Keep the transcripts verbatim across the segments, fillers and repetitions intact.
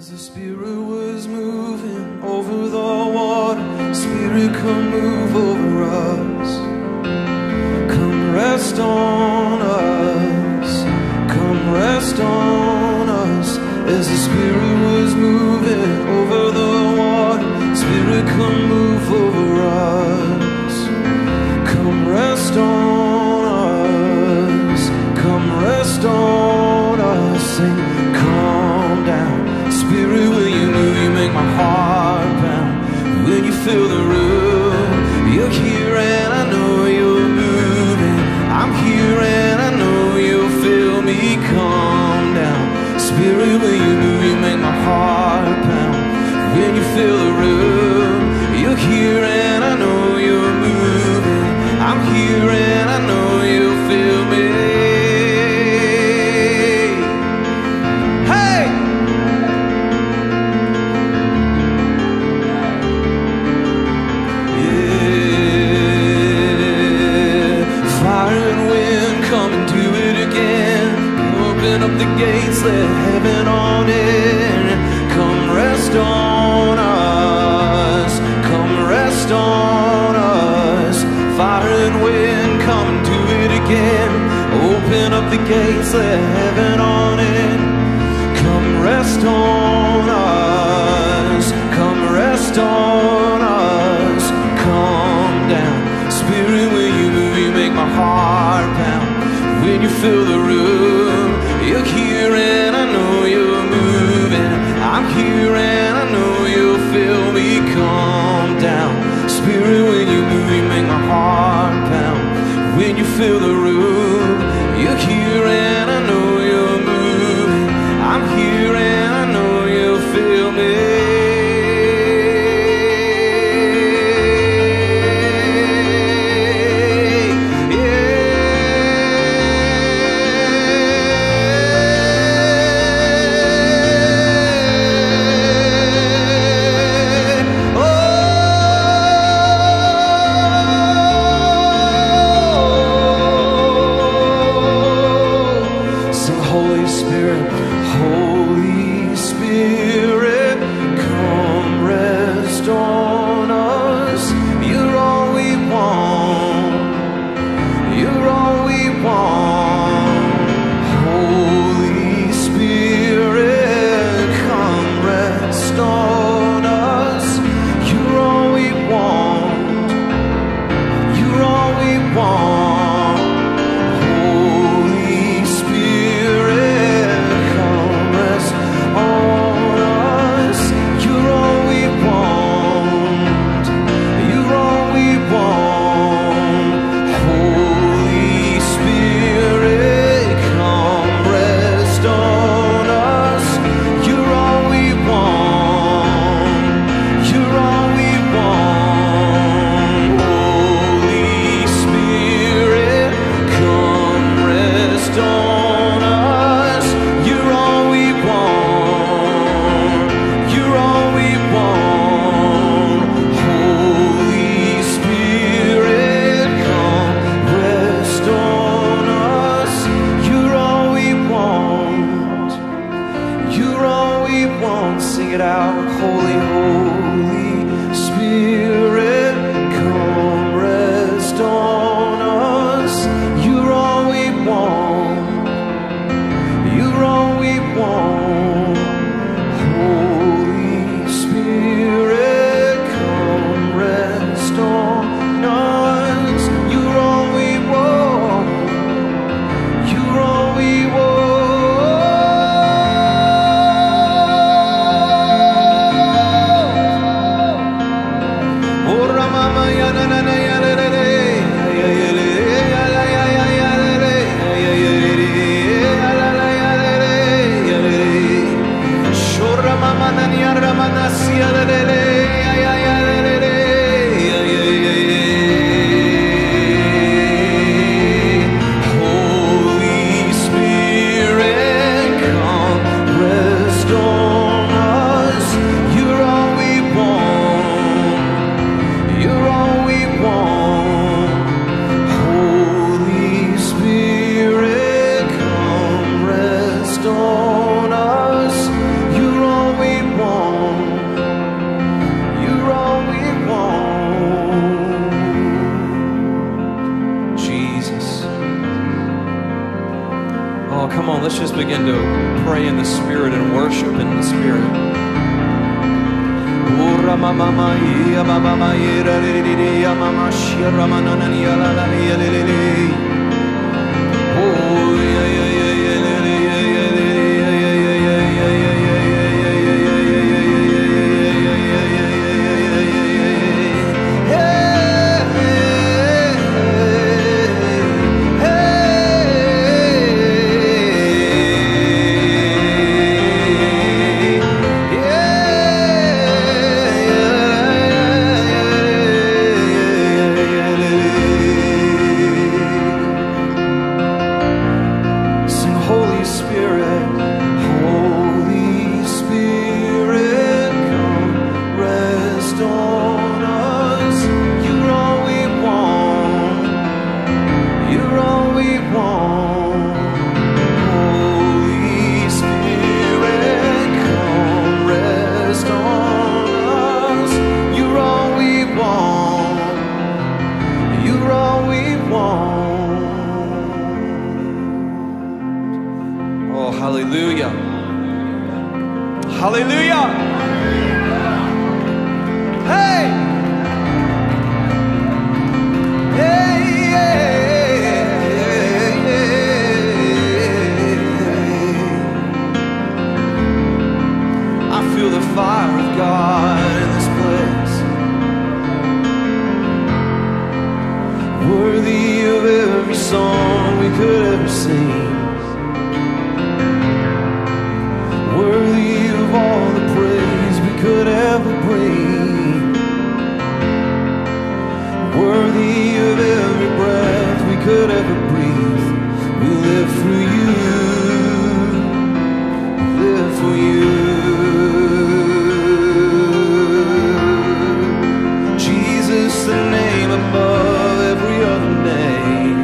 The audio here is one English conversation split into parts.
As the Spirit was moving over the water, Spirit, come move over us. Come rest on us. Come rest on us. As the Spirit was moving over the water, Spirit, come move over us. Come rest on us. Come rest on us. Sing, calm down. Spirit, will you move? You make my heart pound. When you fill the room, you're here and I know you're moving. I'm here and I know you'll feel me. Calm down. Spirit, will you move? You make my heart pound. When you fill the room, you're here and I know you're moving. I'm here and I know you'll feel me. Up the gates, let heaven on in. Come rest on us. Come rest on us. Fire and wind, come and do it again. Open up the gates, let heaven on in. Come rest on us. Come rest on us. Calm down. Spirit, will you move? You make my heart pound. When you fill the room, you're here and I know you're moving. I'm here and I know you'll feel me. Calm down. Spirit, when you move, you make my heart pound. When you fill the room, you're here and I know you're moving. I'm here and I know you'll feel me. Oh pray in the Spirit and worship in the Spirit. Oh, yeah, yeah, yeah, yeah, Hallelujah. Hey. Hey, yeah, yeah. I feel the fire of God in this place. Worthy of every song we could ever sing. Worthy of all the praise we could ever bring. Worthy of every breath we could ever breathe. We live for you. We live for you. Jesus, the name above every other name.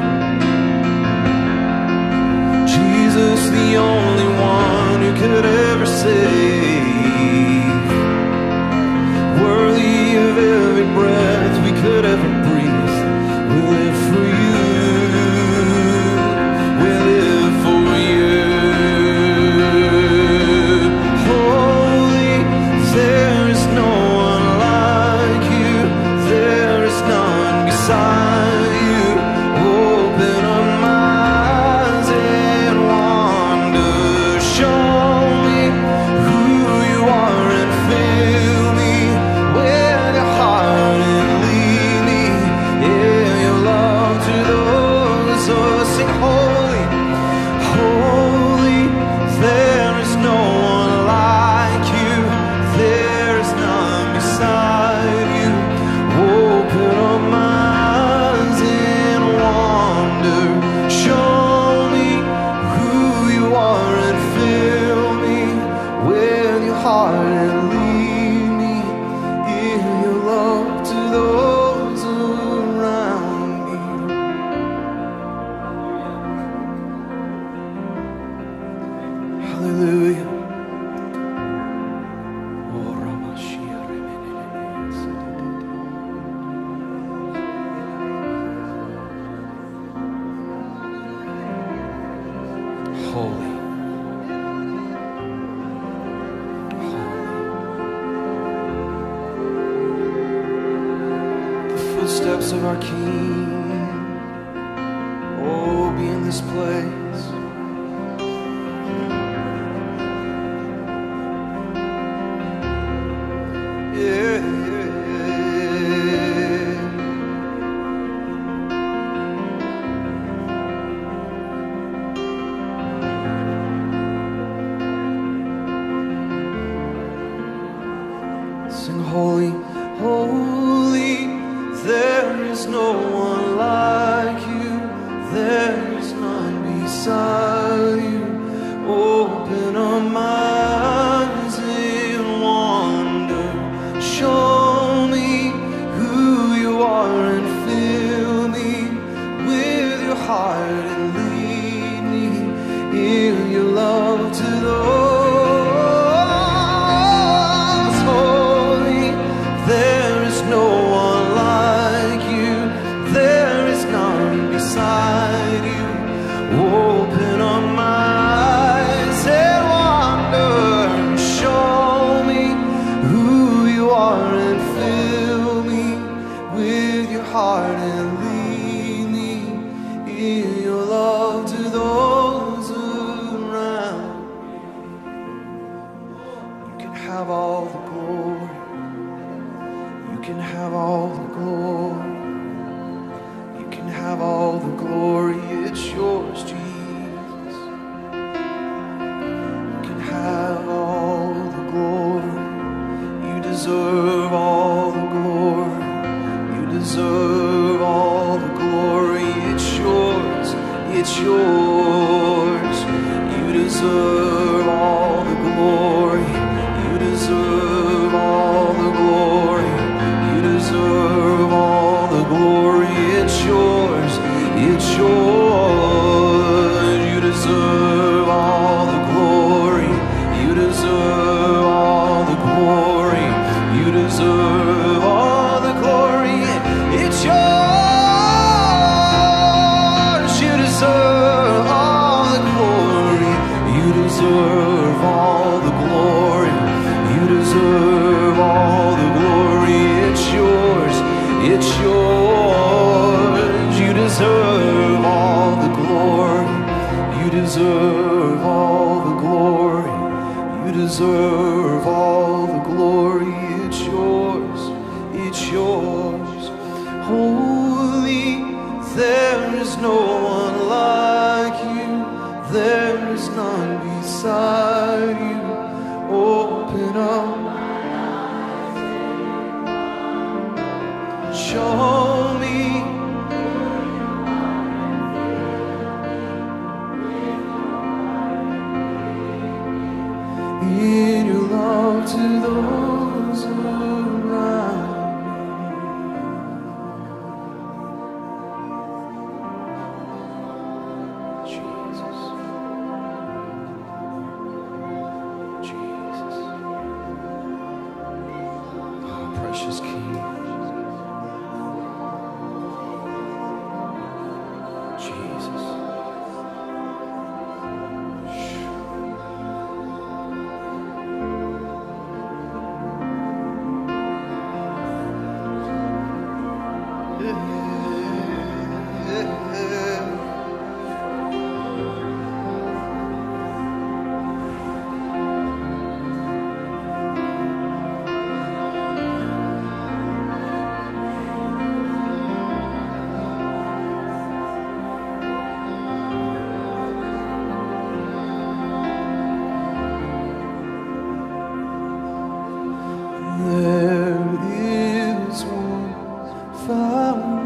Jesus, the only one who could ever save. Worthy of every breath we could ever breathe. We live for you. We live for you. Holy, there is no one like you. There is none beside you. Open up my eyes and wonder. Show me who you are and fill me with your heart and lead me in your love to those who sing holy, holy. There is no one like you. There is none beside you. Open up my eyes and wonder. Show me who you are and fill me with your heart and lead me in your love to those around me. Hallelujah. Oh, Ramashia, holy. The footsteps of our King, oh, be in this place. Yeah, sing holy, holy. There is no one like you. There is none beside you. Open up my eyes and wonder. Show me who you are and fill me with your heart and lead me in your love to those holy. have all the glory. You can have all the glory. You can have all the glory. It's yours, Jesus. You can have all the glory. You deserve all the glory. You deserve all the glory. It's yours. It's yours. You deserve all the glory. You deserve all the glory. You deserve all the glory. It's yours. It's yours. You deserve all the glory. You deserve all the glory. You deserve all the glory. It's yours. You deserve all the glory. You deserve all the glory. You deserve all the glory. It's yours. It's yours. You deserve all the glory. You deserve all the glory. You deserve all the glory. It's yours. It's yours. Holy, there is no one like you. There is none beside you. Open up. Show me. In your love to those around me. Jesus. Jesus. Oh, precious King. Jesus. There is one found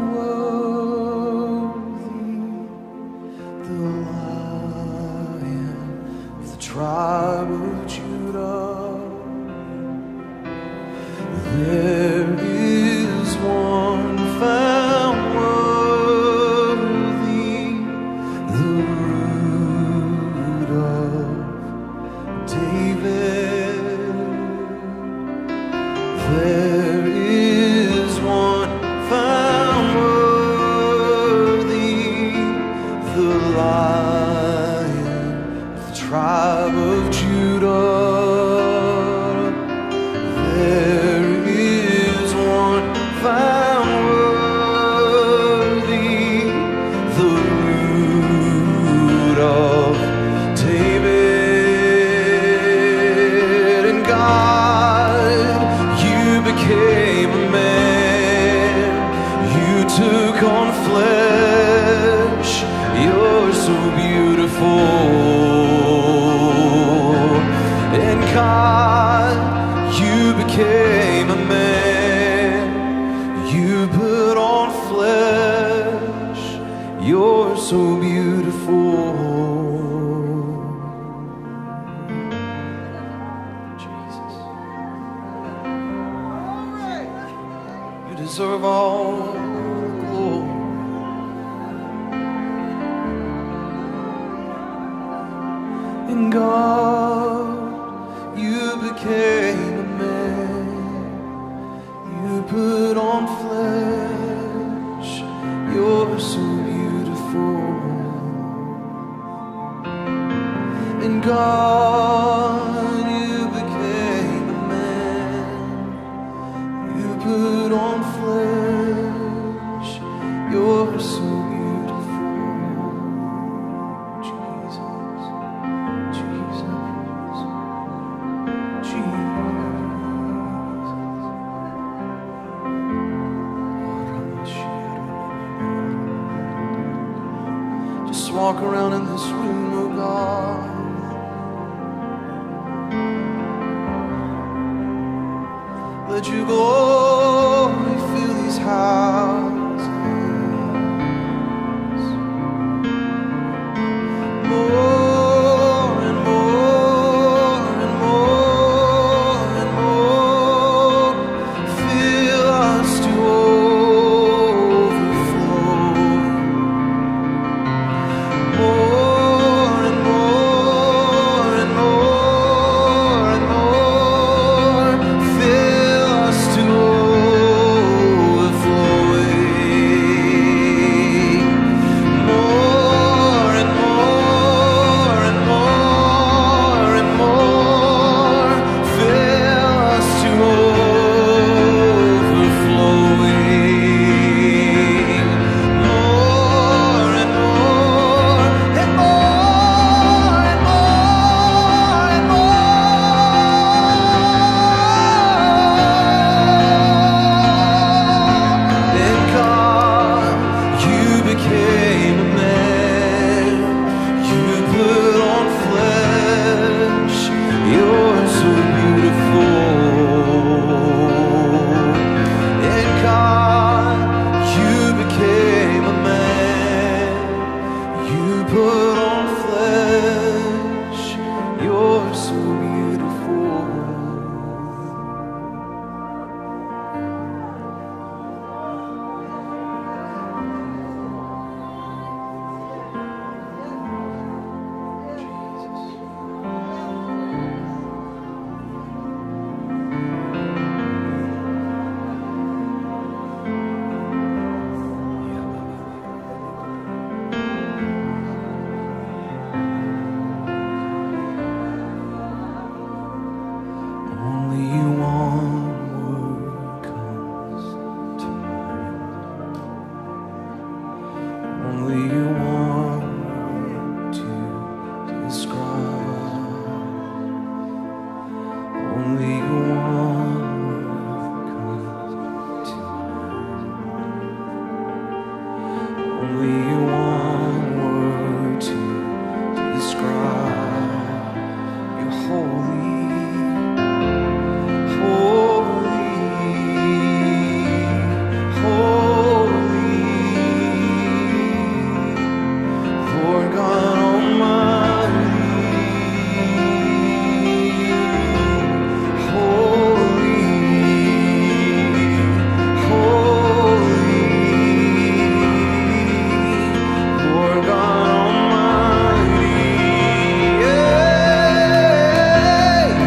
worthy, the Lion of the tribe of Judah. There is one found worthy, the Root of David. There is one found worthy, the Lion of the tribe of Judah. There is one found worthy, the Root of David. And God, became a man, you took on flesh, you're so beautiful. And God, you became a man, you put on flesh, you're so beautiful. You deserve all the glory. And God, you became a man. You put on flesh. You're so beautiful. And God, you became a man. You put on flesh. You're so beautiful. Jesus, Jesus, Jesus. walk around in this room, oh God. Let your glory fill these houses. More and more and more and more. Fill us to overflow. More and more and more and more. Fill us to overflowing. More and more and more and more. Fill us to overflowing. More and more and more and more and more. And God, you became a man. You put on flesh. You're so beautiful. And God, you became a man. You put on flesh. You're so beautiful. Only you one word comes to mind. Only you one word to describe. Only you one word comes to mind. Only you one word to describe. You're holy. Holy, holy, Lord God Almighty. Holy, holy, Lord God Almighty. Yeah.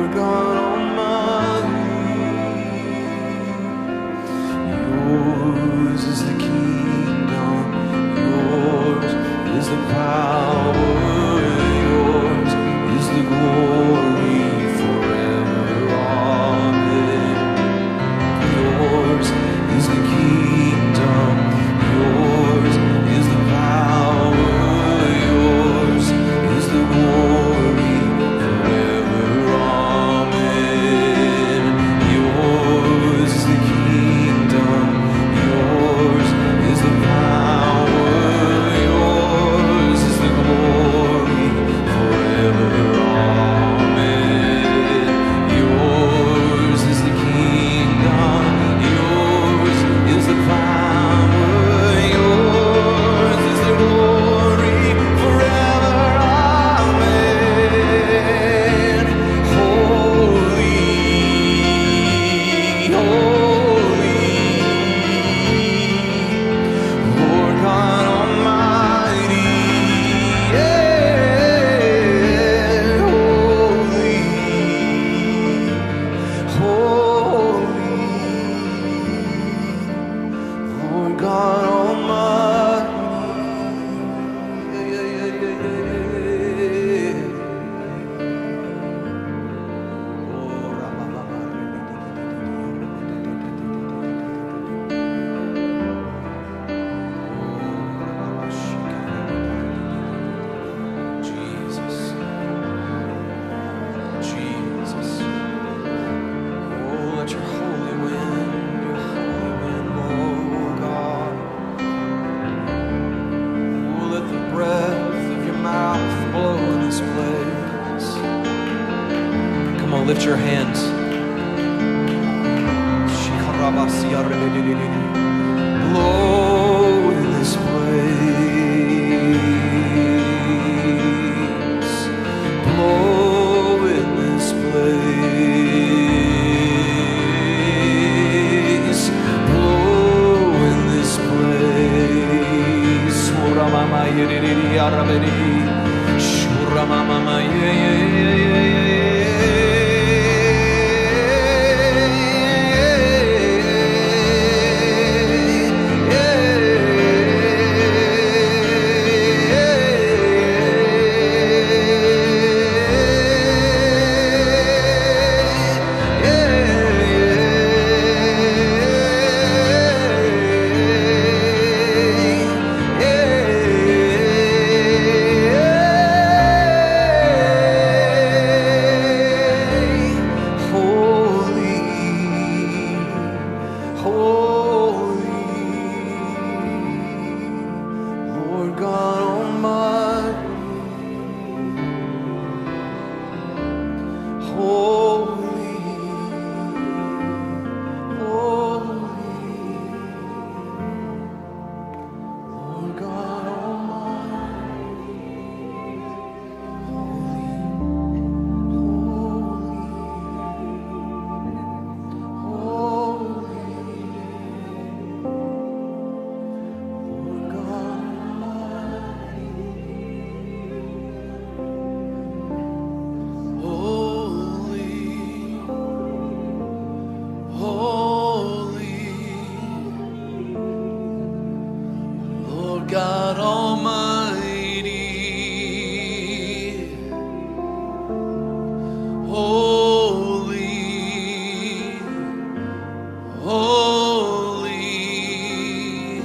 Lord God Almighty, yours is the kingdom, yours is the power, yours is the glory forever. Amen. Yours is the kingdom, yours is the power, yours is the glory forever. Amen. Yours is the kingdom, yours is the power, yours is the glory forever. Amen. Yours is the kingdom, yours is the power, yours is the glory forever. Amen. Holy, holy, Lord God Almighty, yeah. Holy, holy, Lord God Almighty, yeah, yeah, yeah, yeah, yeah. Oh, Jesus, Jesus. Oh, let your holy wind, your holy wind blow, God. Oh, let the breath of your mouth blow in this place. Come on, lift your hands. Blow in this place. Blow in this place. Blow in this place. Suramama yedidi arabedi. Suramama yeah yeah yeah yeah God Almighty, holy, holy,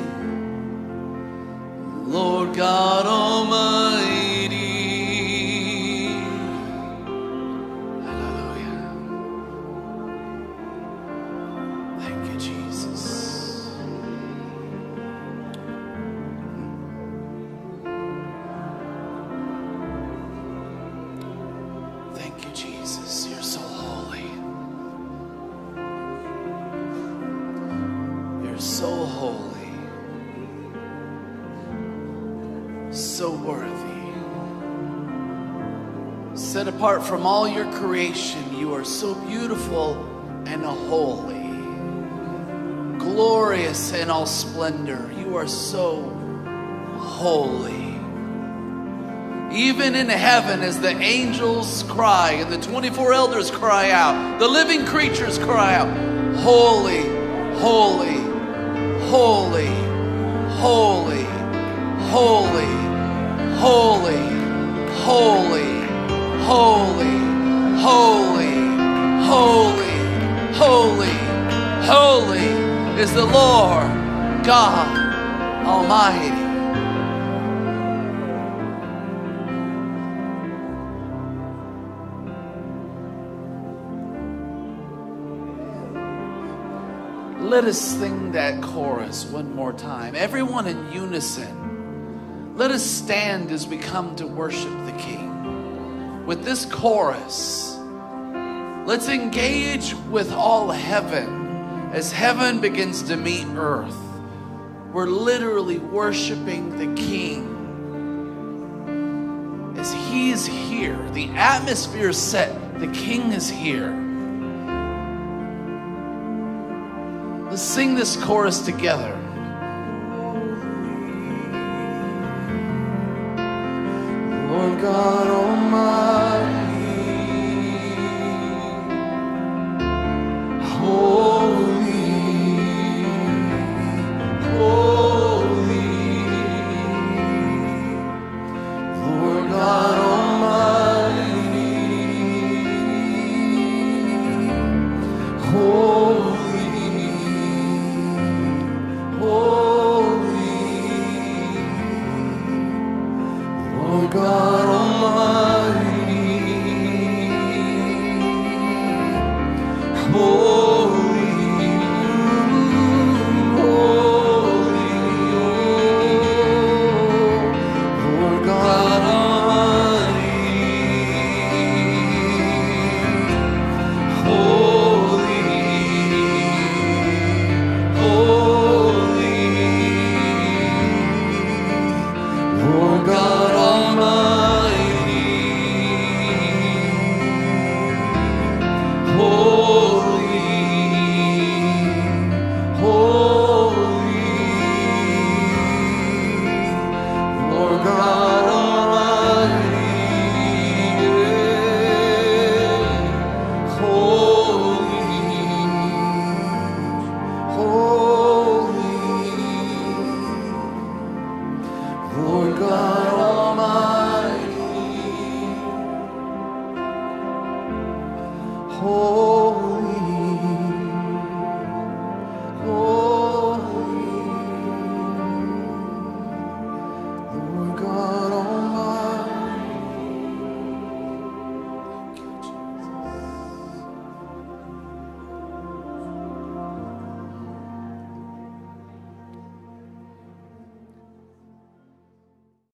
Lord God Almighty. Hallelujah. Thank you, Jesus. Jesus, you're so holy. You're so holy. So worthy. Set apart from all your creation, you are so beautiful and holy. Glorious in all splendor. You are so holy. Even in heaven, as the angels cry and the twenty-four elders cry out, the living creatures cry out, holy, holy, holy, holy, holy, holy, holy, holy, holy, holy, holy, holy is the Lord God Almighty. Let us sing that chorus one more time. Everyone in unison. Let us stand as we come to worship the King. With this chorus, let's engage with all heaven as heaven begins to meet earth. We're literally worshiping the King as He is here. The atmosphere is set. The King is here. Let's sing this chorus together. Lord God Almighty, holy, holy, Lord God Almighty, holy.